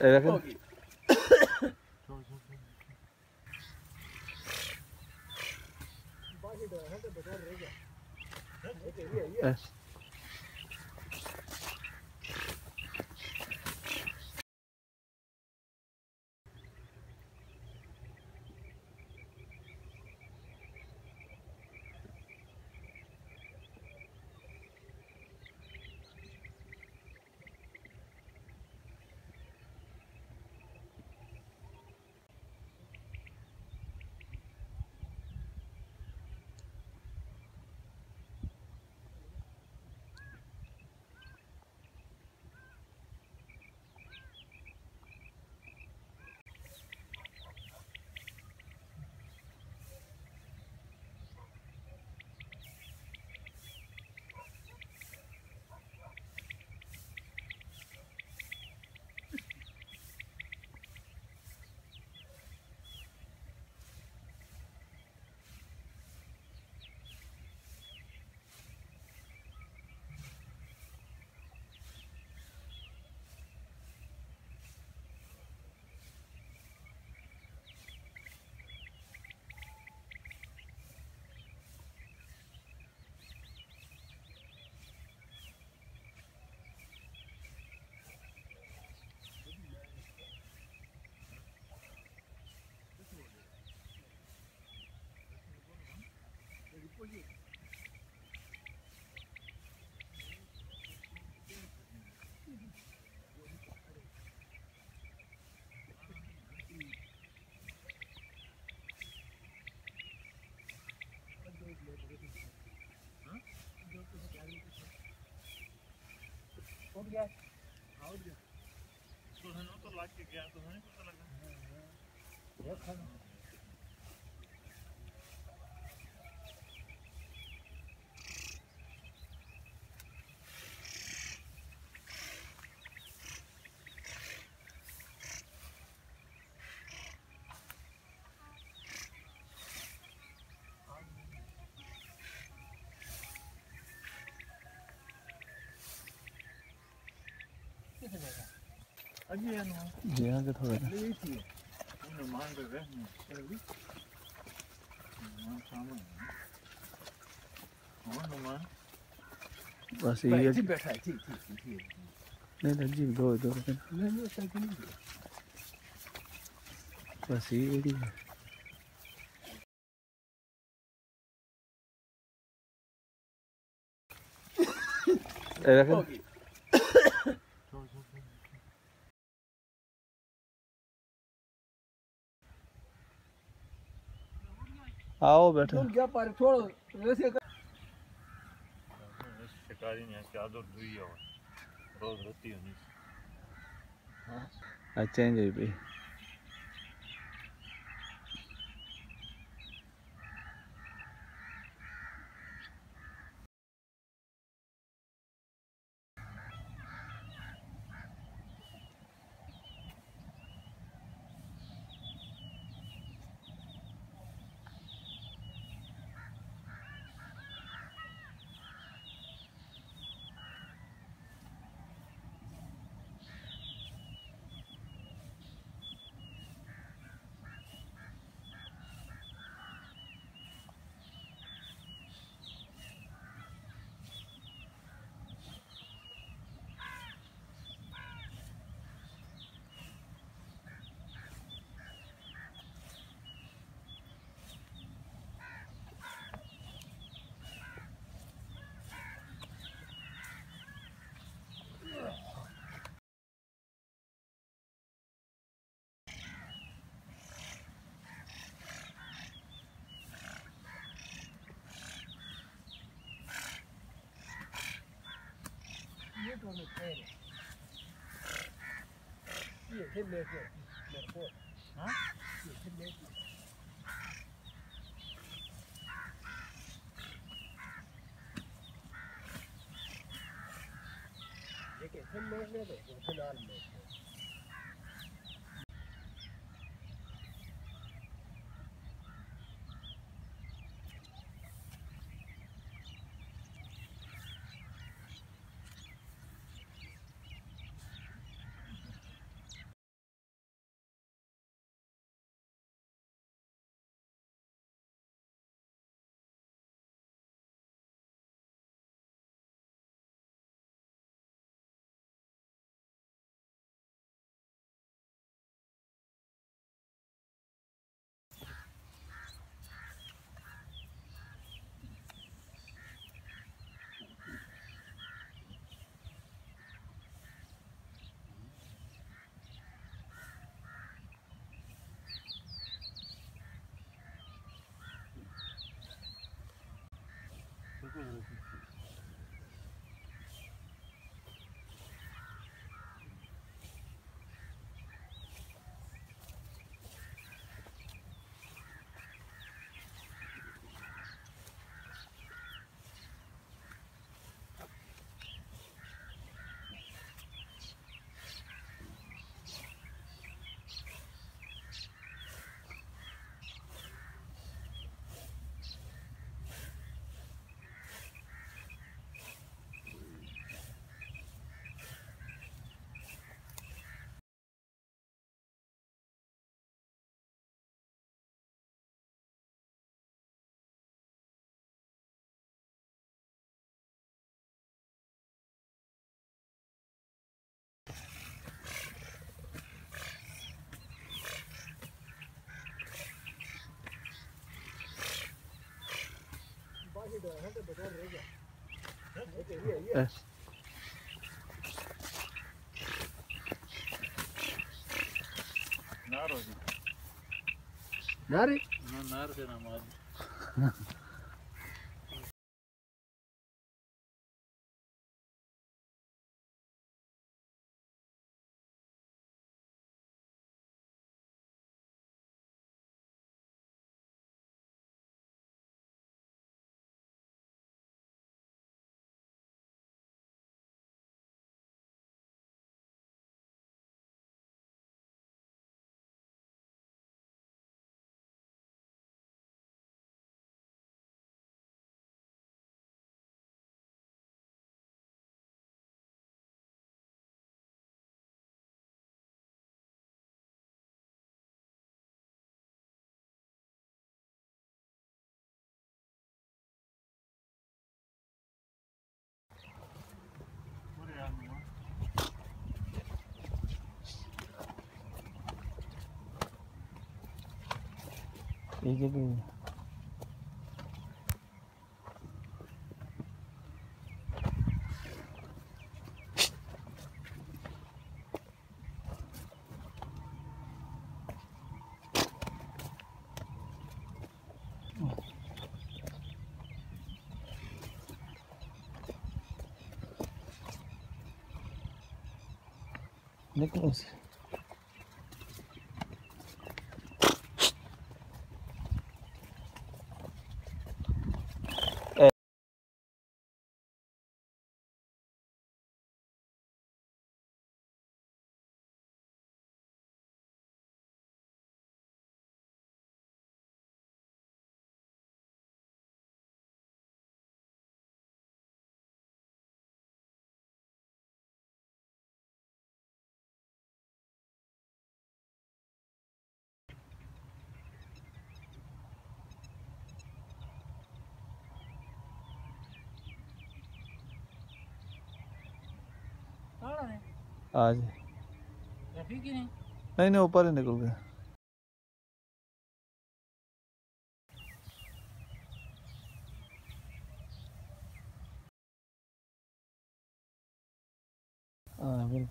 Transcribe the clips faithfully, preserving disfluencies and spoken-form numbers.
देखो हो गया आउट गया तो है ना तो लाग के गया तो है पता लगा ये खाना अजी है ना जी हाँ के थोड़ा नहीं थी उन्हें मान रहे हैं चली मान सामने हाँ नुमान बस ये जी बैठा है ठीक ठीक ठीक नहीं नहीं जी दो दो नहीं नहीं साइकिल नहीं बस ये ही है देखो आओ बैठो तुम क्या पर छोड़ो वैसे शिकारी ने क्या आदत हुई है रोज रहती है नहीं हां अच्छा है भाई dono pene. Sì, che me che me può. Ah? Sì, che me che. Che che me ne ve, che non me. Eh. Nari? No, nari se namaz. ये क्या कही? Nicholas. आज नहीं नहीं नहीं ऊपर ही निकल गया। हाँ बिल्कुल।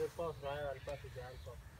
Depois vai, olha para ficar,